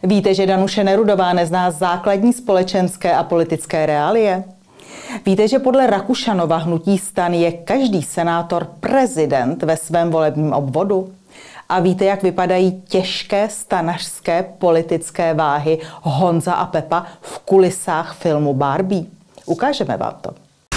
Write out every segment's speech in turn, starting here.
Víte, že Danuše Nerudová nezná základní společenské a politické reálie? Víte, že podle Rakušanova hnutí STAN je každý senátor prezident ve svém volebním obvodu? A víte, jak vypadají těžké stanařské politické váhy Honza a Pepa v kulisách filmu Barbie? Ukážeme vám to.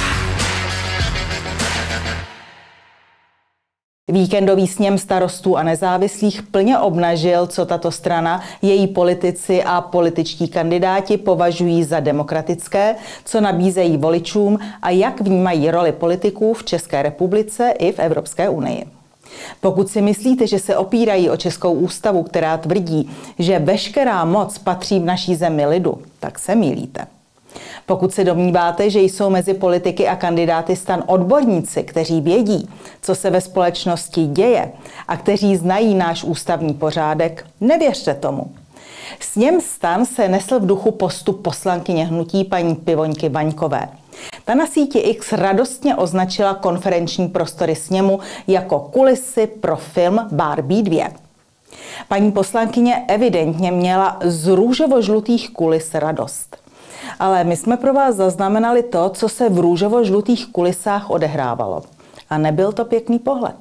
Víkendový sněm Starostů a nezávislých plně obnažil, co tato strana, její politici a političtí kandidáti považují za demokratické, co nabízejí voličům a jak vnímají roli politiků v České republice i v Evropské unii. Pokud si myslíte, že se opírají o Českou ústavu, která tvrdí, že veškerá moc patří v naší zemi lidu, tak se mýlíte. Pokud se domníváte, že jsou mezi politiky a kandidáty STAN odborníci, kteří vědí, co se ve společnosti děje a kteří znají náš ústavní pořádek, nevěřte tomu. Sněm STAN se nesl v duchu postup poslankyně hnutí paní Pivoňky Vaňkové. Ta na síti X radostně označila konferenční prostory sněmu jako kulisy pro film Barbie 2. Paní poslankyně evidentně měla z růžovo-žlutých kulis radost. Ale my jsme pro vás zaznamenali to, co se v růžovo-žlutých kulisách odehrávalo. A nebyl to pěkný pohled.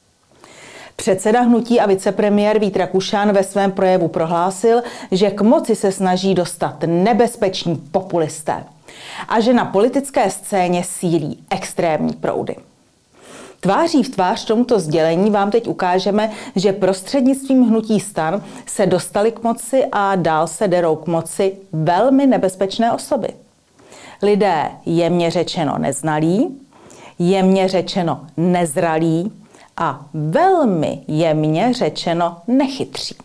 Předseda hnutí a vicepremiér Vít Rakušan ve svém projevu prohlásil, že k moci se snaží dostat nebezpeční populisté a že na politické scéně sílí extrémní proudy. Tváří v tvář tomuto sdělení vám teď ukážeme, že prostřednictvím hnutí STAN se dostali k moci a dál se derou k moci velmi nebezpečné osoby. Lidé jemně řečeno neznalí, jemně řečeno nezralí a velmi jemně řečeno nechytří.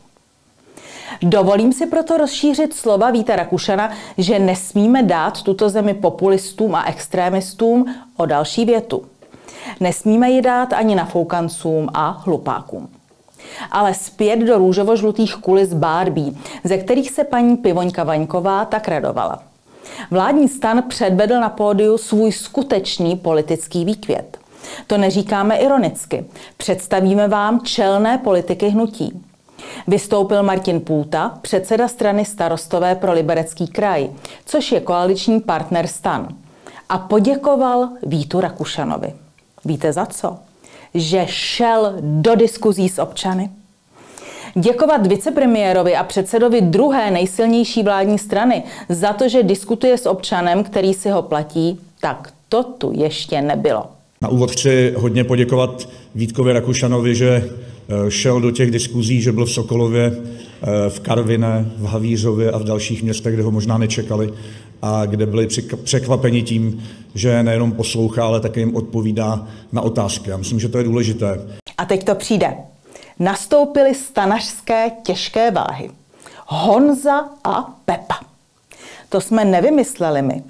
Dovolím si proto rozšířit slova Víta Rakušana, že nesmíme dát tuto zemi populistům a extrémistům o další větu. Nesmíme ji dát ani nafoukancům a hlupákům. Ale zpět do růžovo-žlutých kulis Barbie, ze kterých se paní Pivoňka Vaňková tak radovala. Vládní STAN předvedl na pódiu svůj skutečný politický výkvět. To neříkáme ironicky. Představíme vám čelné politiky hnutí. Vystoupil Martin Půta, předseda strany Starostové pro Liberecký kraj, což je koaliční partner STAN. A poděkoval Vítu Rakušanovi. Víte za co? Že šel do diskuzí s občany. Děkovat vicepremiérovi a předsedovi druhé nejsilnější vládní strany za to, že diskutuje s občanem, který si ho platí, tak to tu ještě nebylo. Na úvod chci hodně poděkovat Vítkovi Rakušanovi, že šel do těch diskuzí, že byl v Sokolově, v Karviné, v Havířově a v dalších městech, kde ho možná nečekali a kde byli překvapeni tím, že nejenom poslouchá, ale také jim odpovídá na otázky. Já myslím, že to je důležité. A teď to přijde. Nastoupily stanařské těžké váhy. Honza a Pepa. To jsme nevymysleli my.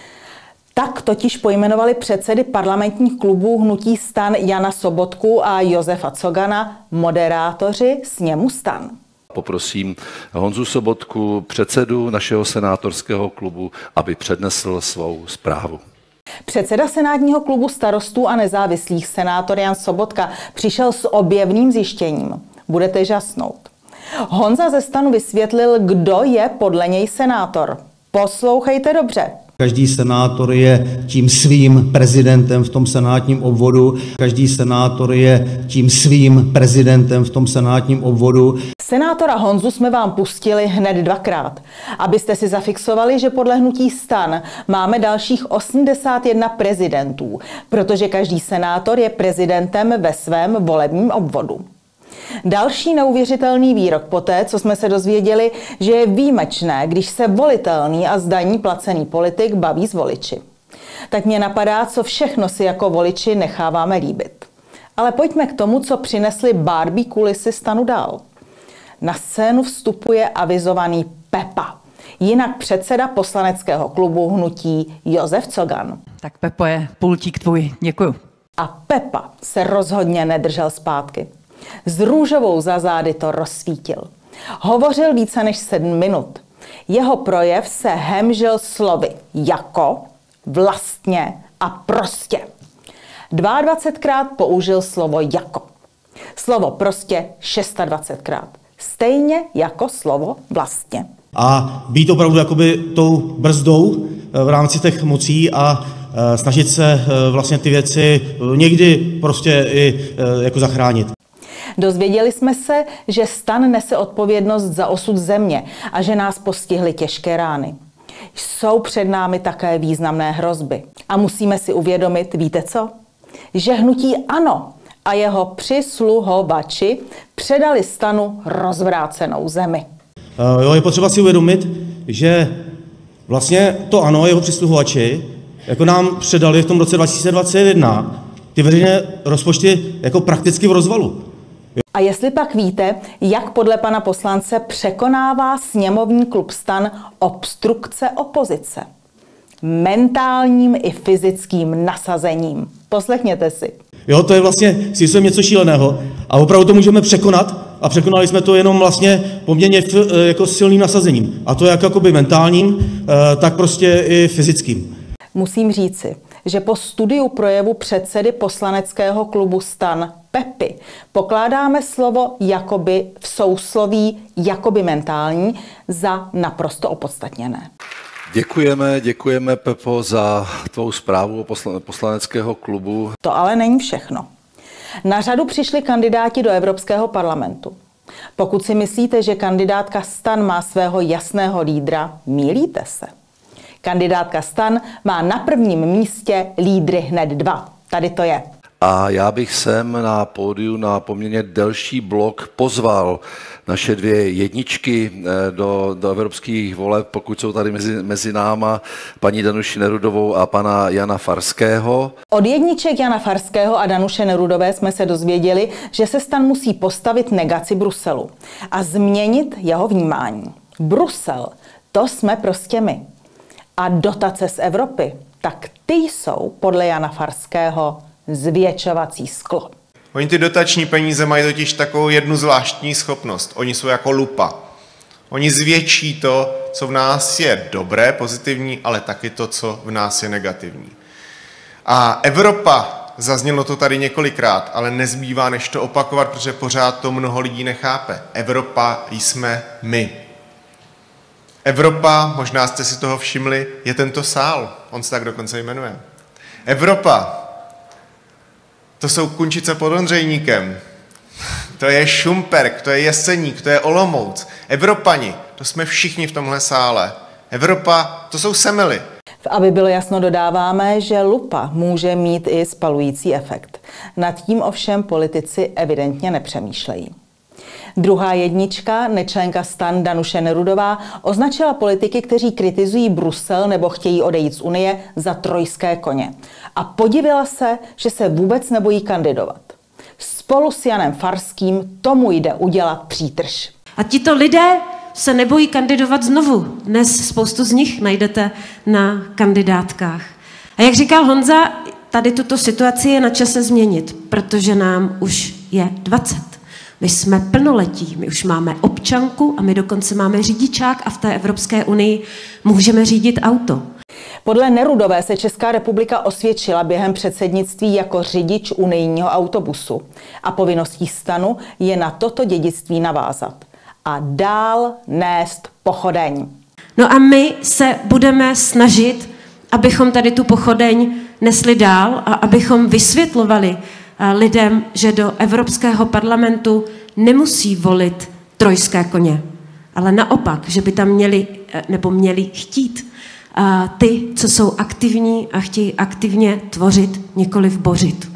Tak totiž pojmenovali předsedy parlamentních klubů hnutí STAN Jana Sobotku a Josefa Cogana moderátoři sněmu STAN. Poprosím Honzu Sobotku, předsedu našeho senátorského klubu, aby přednesl svou zprávu. Předseda senátního klubu Starostů a nezávislých senátor Jan Sobotka přišel s objevným zjištěním. Budete žasnout. Honza ze STANu vysvětlil, kdo je podle něj senátor. Poslouchejte dobře. Každý senátor je tím svým prezidentem v tom senátním obvodu. Každý senátor je tím svým prezidentem v tom senátním obvodu. Senátora Honzu jsme vám pustili hned dvakrát, abyste si zafixovali, že podle hnutí STAN máme dalších 81 prezidentů, protože každý senátor je prezidentem ve svém volebním obvodu. Další neuvěřitelný výrok poté, co jsme se dozvěděli, že je výjimečné, když se volitelný a zdaní placený politik baví s voliči. Tak mě napadá, co všechno si jako voliči necháváme líbit. Ale pojďme k tomu, co přinesly Barbie kulisy STANu dál. Na scénu vstupuje avizovaný Pepa, jinak předseda poslaneckého klubu hnutí Josef Cogan. Tak Pepo je pultík tvůj, děkuju. A Pepa se rozhodně nedržel zpátky. S růžovou za zády to rozsvítil. Hovořil více než 7 minut. Jeho projev se hemžil slovy jako, vlastně a prostě. 22krát použil slovo jako. Slovo prostě 26krát. Stejně jako slovo vlastně. A být opravdu jakoby tou brzdou v rámci těch mocí a snažit se vlastně ty věci někdy prostě i jako zachránit. Dozvěděli jsme se, že STAN nese odpovědnost za osud země a že nás postihly těžké rány. Jsou před námi také významné hrozby. A musíme si uvědomit, víte co? Že hnutí ANO a jeho přisluhovači předali STANu rozvrácenou zemi. Je potřeba si uvědomit, že vlastně to ANO a jeho přisluhovači jako nám předali v tom roce 2021 ty veřejné rozpočty jako prakticky v rozvalu. A jestli pak víte, jak podle pana poslance překonává sněmovní klub STAN obstrukce opozice? Mentálním i fyzickým nasazením. Poslechněte si. To je vlastně si něco šíleného a opravdu to můžeme překonat a překonali jsme to jenom vlastně poměrně jako silným nasazením. A to jak jakoby mentálním, tak prostě i fyzickým. Musím říci, že po studiu projevu předsedy poslaneckého klubu STAN Pepy pokládáme slovo jakoby v sousloví jakoby mentální za naprosto opodstatněné. Děkujeme, Pepo, za tvou zprávu poslaneckého klubu. To ale není všechno. Na řadu přišli kandidáti do Evropského parlamentu. Pokud si myslíte, že kandidátka STAN má svého jasného lídra, mýlíte se. Kandidátka STAN má na prvním místě lídry hned 2. Tady to je. A já bych sem na pódiu na poměrně delší blok pozval naše 2 jedničky do evropských voleb, pokud jsou tady mezi náma, paní Danuši Nerudovou a pana Jana Farského. Od jedniček Jana Farského a Danuše Nerudové jsme se dozvěděli, že se STAN musí postavit negaci Bruselu a změnit jeho vnímání. Brusel, to jsme prostě my. A dotace z Evropy, tak ty jsou podle Jana Farského zvětšovací sklo. Oni ty dotační peníze mají totiž takovou jednu zvláštní schopnost. Oni jsou jako lupa. Oni zvětší to, co v nás je dobré, pozitivní, ale taky to, co v nás je negativní. A Evropa, zaznělo to tady několikrát, ale nezbývá než to opakovat, protože pořád to mnoho lidí nechápe. Evropa jsme my. Evropa, možná jste si toho všimli, je tento sál. On se tak dokonce jmenuje. Evropa, to jsou Kunčice pod Ondřejníkem, to je Šumperk, to je Jeseník, to je Olomouc. Evropani, to jsme všichni v tomhle sále. Evropa, to jsou Semily. Aby bylo jasno, dodáváme, že lupa může mít i spalující efekt. Nad tím ovšem politici evidentně nepřemýšlejí. Druhá jednička, nečlenka STAN Danuše Nerudová, označila politiky, kteří kritizují Brusel nebo chtějí odejít z Unie, za trojské koně. A podivila se, že se vůbec nebojí kandidovat. Spolu s Janem Farským tomu jde udělat přítrž. A tito lidé se nebojí kandidovat znovu. Dnes spoustu z nich najdete na kandidátkách. A jak říkal Honza, tady tuto situaci je na čase změnit, protože nám už je 20. My jsme plnoletí, my už máme občanku a my dokonce máme řidičák a v té Evropské unii můžeme řídit auto. Podle Nerudové se Česká republika osvědčila během předsednictví jako řidič unijního autobusu a povinností STANu je na toto dědictví navázat a dál nést pochodeň. No a my se budeme snažit, abychom tady tu pochodeň nesli dál a abychom vysvětlovali lidem, že do Evropského parlamentu nemusí volit trojské koně, ale naopak, že by tam měli chtít ty, co jsou aktivní a chtějí aktivně tvořit, nikoliv bořit.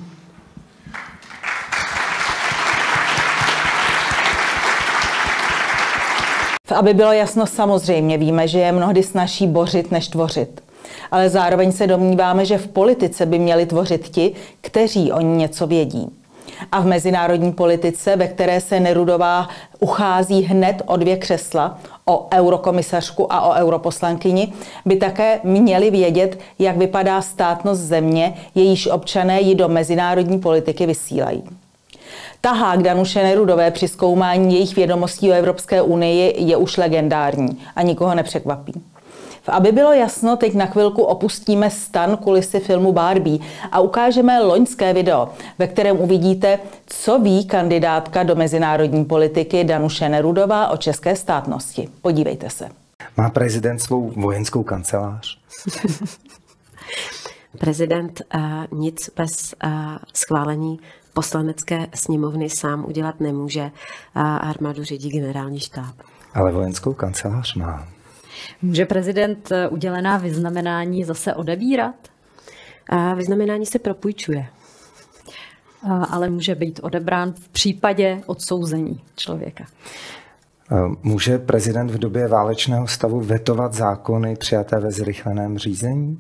Aby bylo jasno, samozřejmě víme, že je mnohdy snazší bořit než tvořit. Ale zároveň se domníváme, že v politice by měli tvořit ti, kteří o ní něco vědí. A v mezinárodní politice, ve které se Nerudová uchází hned o 2 křesla, o eurokomisařku a o europoslankyni, by také měli vědět, jak vypadá státnost země, jejíž občané ji do mezinárodní politiky vysílají. Tahák Danuše Nerudové při zkoumání jejich vědomostí o Evropské unii je už legendární a nikoho nepřekvapí. Aby bylo jasno, teď na chvilku opustíme stan kulisy filmu Barbie a ukážeme loňské video, ve kterém uvidíte, co ví kandidátka do mezinárodní politiky Danuše Nerudová o české státnosti. Podívejte se. Má prezident svou vojenskou kancelář? Prezident nic bez schválení poslanecké sněmovny sám udělat nemůže. Armádu řídí generální štáb. Ale vojenskou kancelář má. Může prezident udělená vyznamenání zase odebírat? Vyznamenání se propůjčuje. Ale může být odebrán v případě odsouzení člověka. Může prezident v době válečného stavu vetovat zákony přijaté ve zrychleném řízení?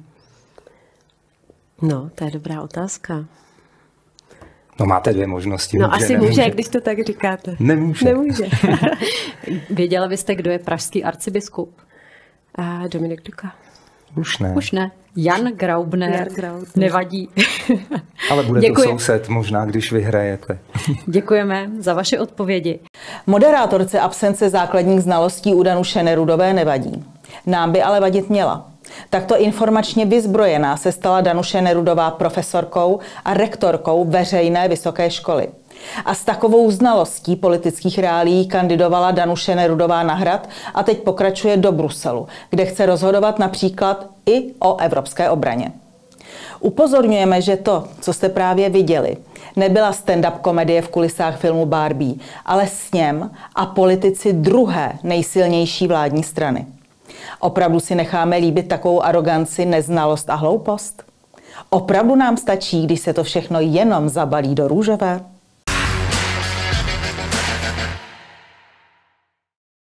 No, to je dobrá otázka. No máte dvě možnosti. No asi může, když to tak říkáte. Nemůže. Věděla byste, kdo je pražský arcibiskup? Dominik Duka. Už ne. Jan Graubner. Nevadí. Ale bude to soused možná, když vyhrajete. Děkujeme za vaše odpovědi. Moderátorce absence základních znalostí u Danuše Nerudové nevadí. Nám by ale vadit měla. Takto informačně vyzbrojená se stala Danuše Nerudová profesorkou a rektorkou veřejné vysoké školy. A s takovou znalostí politických reálií kandidovala Danuše Nerudová na Hrad a teď pokračuje do Bruselu, kde chce rozhodovat například i o evropské obraně. Upozorňujeme, že to, co jste právě viděli, nebyla stand-up komedie v kulisách filmu Barbie, ale sněm a politici druhé nejsilnější vládní strany. Opravdu si necháme líbit takovou aroganci, neznalost a hloupost? Opravdu nám stačí, když se to všechno jenom zabalí do růžové?